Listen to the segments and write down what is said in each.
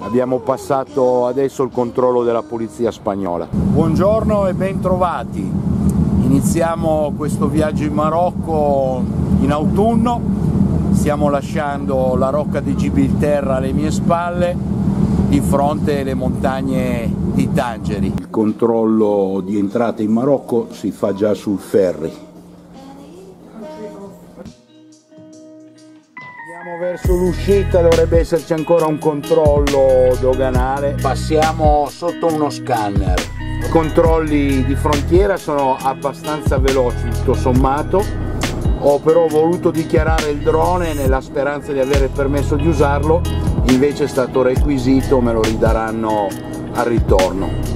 Abbiamo passato adesso il controllo della polizia spagnola. Buongiorno e ben trovati. Iniziamo questo viaggio in Marocco in autunno. Stiamo lasciando la rocca di Gibilterra alle mie spalle, di fronte alle montagne di Tangeri. Il controllo di entrata in Marocco si fa già sul ferry. Verso l'uscita dovrebbe esserci ancora un controllo doganale. Passiamo sotto uno scanner. I controlli di frontiera sono abbastanza veloci tutto sommato. Ho però voluto dichiarare il drone nella speranza di avere il permesso di usarlo, invece è stato requisito, me lo ridaranno al ritorno.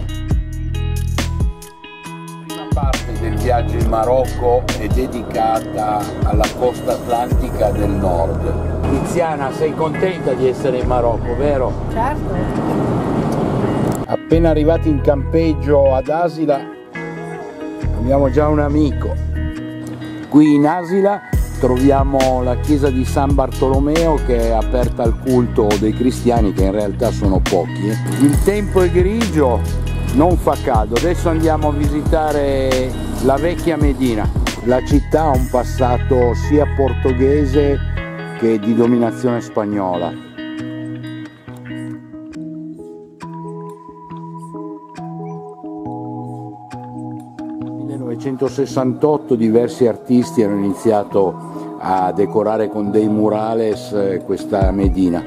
Del viaggio in Marocco è dedicata alla costa atlantica del nord. Tiziana, sei contenta di essere in Marocco, vero? Certo. Appena arrivati in campeggio ad Asila abbiamo già un amico. Qui in Asila troviamo la chiesa di San Bartolomeo, che è aperta al culto dei cristiani, che in realtà sono pochi. Il tempo è grigio, non fa caldo. Adesso andiamo a visitare la vecchia Medina. La città ha un passato sia portoghese che di dominazione spagnola. Nel 1968 diversi artisti hanno iniziato a decorare con dei murales questa Medina.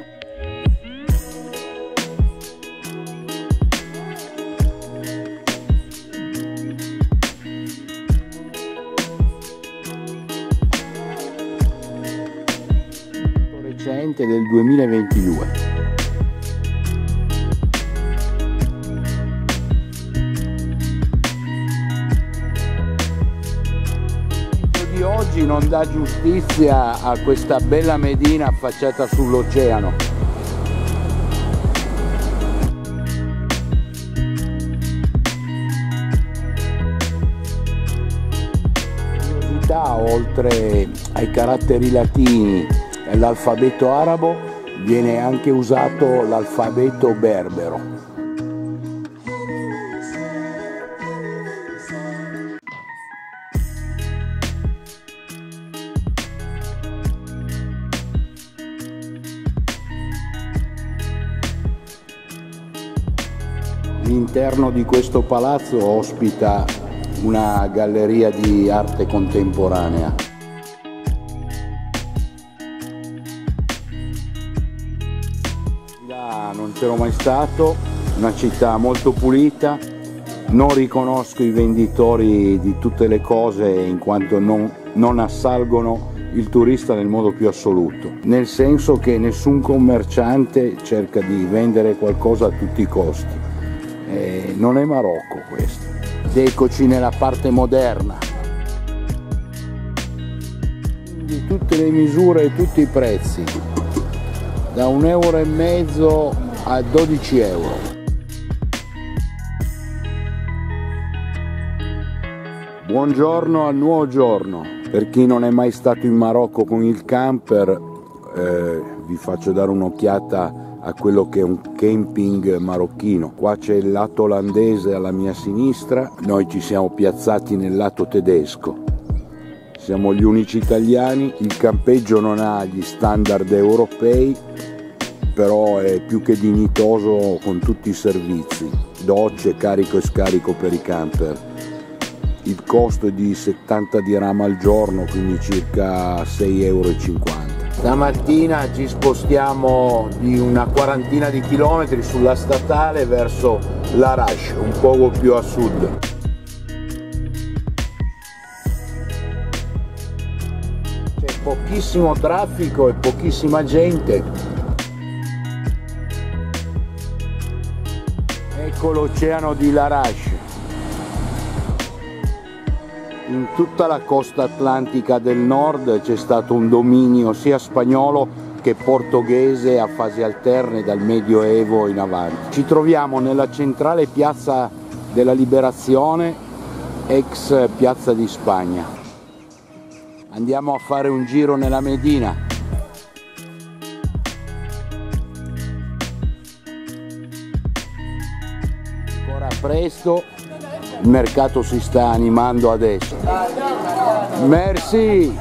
Del 2022. Il video di oggi non dà giustizia a questa bella Medina affacciata sull'oceano. Oltre ai caratteri latini e l'alfabeto arabo, viene anche usato l'alfabeto berbero. L'interno di questo palazzo ospita una galleria di arte contemporanea. Non c'ero mai stato, una città molto pulita, non riconosco i venditori di tutte le cose in quanto non assalgono il turista nel modo più assoluto, nel senso che nessun commerciante cerca di vendere qualcosa a tutti i costi. Non è Marocco questo. Eccoci nella parte moderna. Di tutte le misure e tutti i prezzi, da 1,5 euro a 12 euro. Buongiorno al nuovo giorno. Per chi non è mai stato in Marocco con il camper, vi faccio dare un'occhiata a quello che è un camping marocchino. Qua c'è il lato olandese alla mia sinistra, noi ci siamo piazzati nel lato tedesco. Siamo gli unici italiani, il campeggio non ha gli standard europei, però è più che dignitoso con tutti i servizi, docce, carico e scarico per i camper. Il costo è di 70 dirham al giorno, quindi circa 6,50 euro. Stamattina ci spostiamo di una quarantina di chilometri sulla statale verso Larache, un poco più a sud. C'è pochissimo traffico e pochissima gente. Ecco l'oceano di Larache. In tutta la costa atlantica del nord c'è stato un dominio sia spagnolo che portoghese a fasi alterne dal Medioevo in avanti. Ci troviamo nella centrale piazza della Liberazione, ex piazza di Spagna. Andiamo a fare un giro nella Medina. presto, il mercato si sta animando adesso. Merci!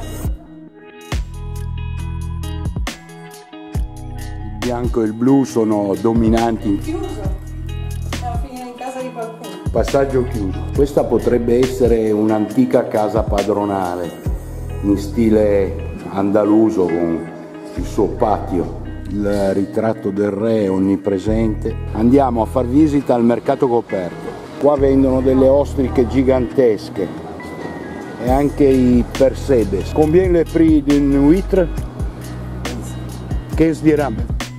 Il bianco e il blu sono dominanti. Chiuso, a finire in casa di qualcuno. Passaggio chiuso. Questa potrebbe essere un'antica casa padronale in stile andaluso con il suo patio. Il ritratto del re è onnipresente. Andiamo a far visita al mercato coperto. Qua vendono delle ostriche gigantesche e anche i persebes. Combien le prix d'une huître? 15 dirham.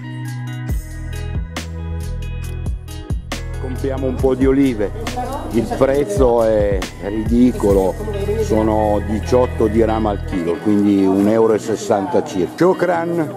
Compriamo un po' di olive. Il prezzo è ridicolo, sono 18 dirham al chilo, quindi 1,60 euro circa. Shukran.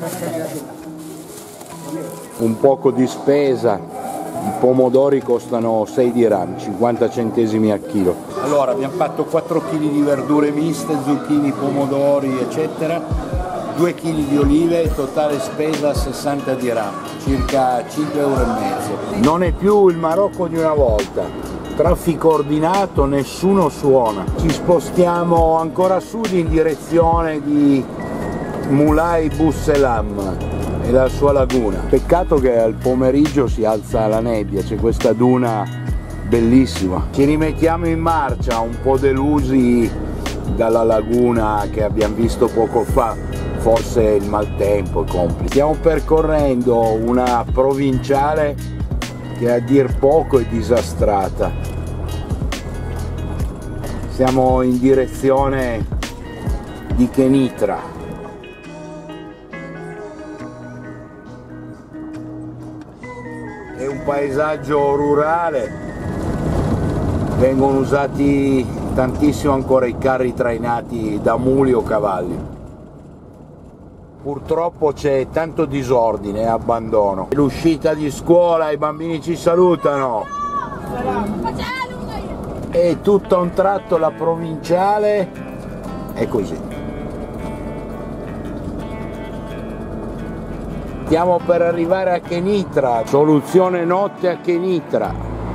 Un poco di spesa, i pomodori costano 6 dirham, 50 centesimi al chilo. Allora abbiamo fatto 4 kg di verdure miste, zucchini, pomodori eccetera, 2 kg di olive, totale spesa 60 dirham, circa 5,5 euro. Non è più il Marocco di una volta, traffico ordinato, nessuno suona. Ci spostiamo ancora a sud in direzione di Moulay Bousselam e la sua laguna. Peccato che al pomeriggio si alza la nebbia, c'è questa duna bellissima. Ci rimettiamo in marcia, un po' delusi dalla laguna che abbiamo visto poco fa, forse il maltempo è complice. Stiamo percorrendo una provinciale che a dir poco è disastrata. Siamo in direzione di Kenitra. È un paesaggio rurale, vengono usati tantissimo ancora i carri trainati da muli o cavalli. Purtroppo c'è tanto disordine e abbandono. L'uscita di scuola, i bambini ci salutano. E tutto a un tratto la provinciale è così. Stiamo per arrivare a Kenitra, soluzione notte a Kenitra.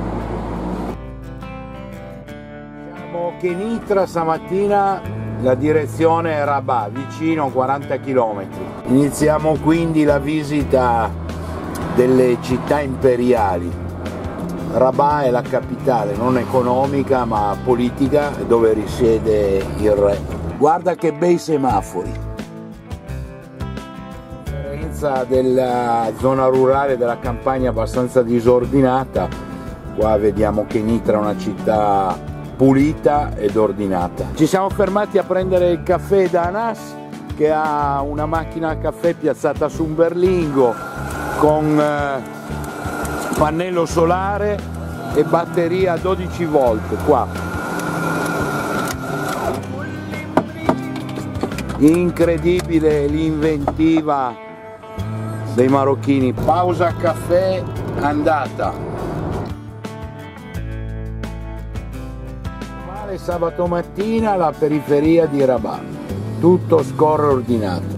Siamo a Kenitra stamattina, la direzione è Rabat, vicino 40 km. Iniziamo quindi la visita delle città imperiali. Rabat è la capitale, non economica ma politica, dove risiede il re. Guarda che bei semafori. Della zona rurale, della campagna abbastanza disordinata, qua vediamo che Kenitra è una città pulita ed ordinata. Ci siamo fermati a prendere il caffè da Anas, che ha una macchina a caffè piazzata su un berlingo con pannello solare e batteria 12 volt qua. Incredibile l'inventiva dei marocchini. Pausa caffè andata. Male sabato mattina la periferia di Rabat, tutto scorre ordinato.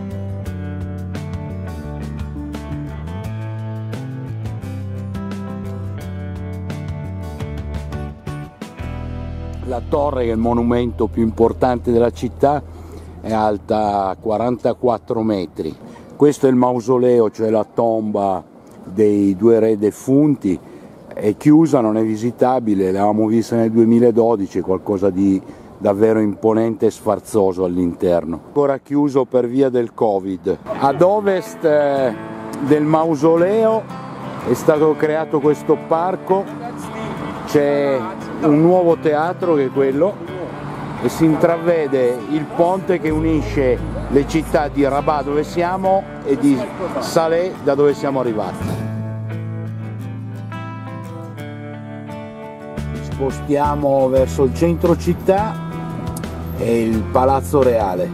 La torre, che è il monumento più importante della città, è alta 44 metri. Questo è il mausoleo, cioè la tomba dei due re defunti, è chiusa, non è visitabile, l'avevamo vista nel 2012, qualcosa di davvero imponente e sfarzoso all'interno. Ancora chiuso per via del Covid. Ad ovest del mausoleo è stato creato questo parco, c'è un nuovo teatro che è quello, e si intravede il ponte che unisce le città di Rabat dove siamo e di Salé da dove siamo arrivati. Spostiamo verso il centro città e il Palazzo Reale.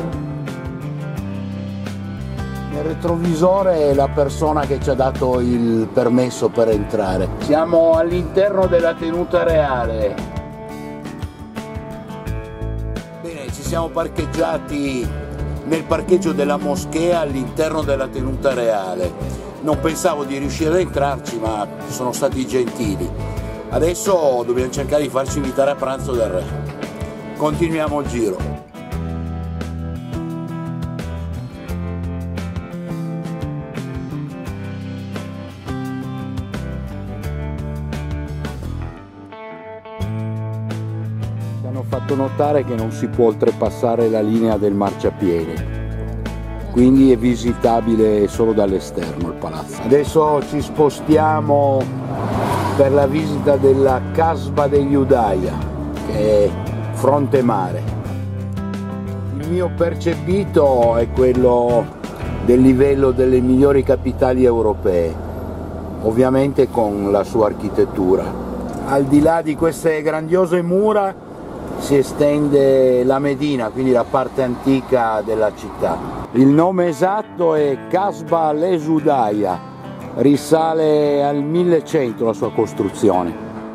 Nel retrovisore è la persona che ci ha dato il permesso per entrare. Siamo all'interno della tenuta reale. Bene, ci siamo parcheggiati nel parcheggio della moschea all'interno della tenuta reale. Non pensavo di riuscire ad entrarci, ma sono stati gentili. Adesso dobbiamo cercare di farci invitare a pranzo dal re. Continuiamo il giro. Hanno fatto notare che non si può oltrepassare la linea del marciapiede, quindi è visitabile solo dall'esterno il palazzo. Adesso ci spostiamo per la visita della Casba degli Udaia, che è fronte mare. Il mio percepito è quello del livello delle migliori capitali europee, ovviamente con la sua architettura. Al di là di queste grandiose mura si estende la Medina, quindi la parte antica della città. Il nome esatto è Casba Les Udaia, risale al 1100 la sua costruzione.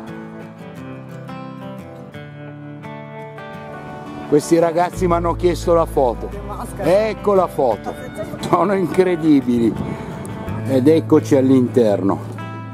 Questi ragazzi mi hanno chiesto la foto, ecco la foto, sono incredibili, ed eccoci all'interno.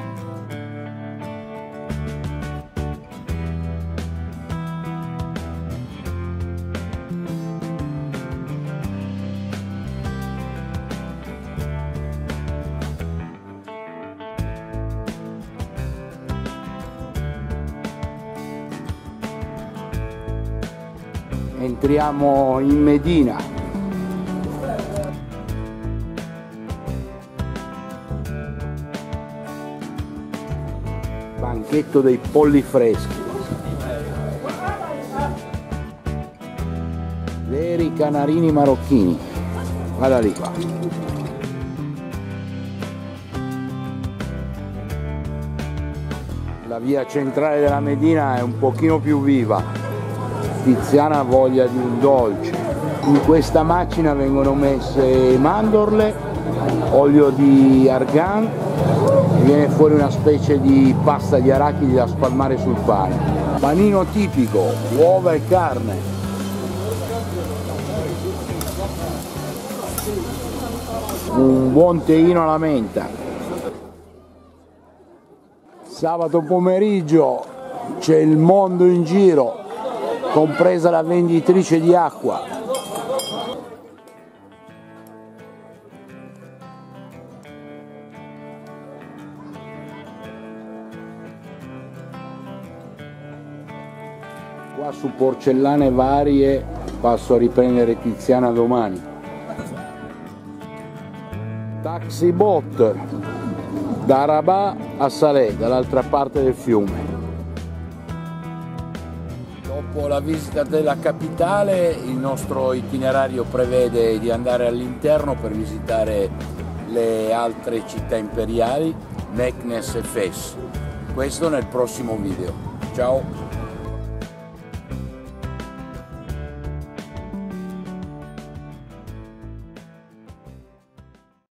Entriamo in Medina. Banchetto dei polli freschi. Veri canarini marocchini. Guarda lì qua. La via centrale della Medina è un pochino più viva. Tiziana ha voglia di un dolce. In questa macina vengono messe mandorle, olio di argan e viene fuori una specie di pasta di arachidi da spalmare sul pane. Panino tipico, uova e carne. Un buon teino alla menta. Sabato pomeriggio c'è il mondo in giro, compresa la venditrice di acqua. Qua su porcellane varie passo a riprendere Tiziana domani. Taxi boat da Rabat a Salé, dall'altra parte del fiume. Dopo la visita della capitale, il nostro itinerario prevede di andare all'interno per visitare le altre città imperiali, Meknès e Fes. Questo nel prossimo video. Ciao!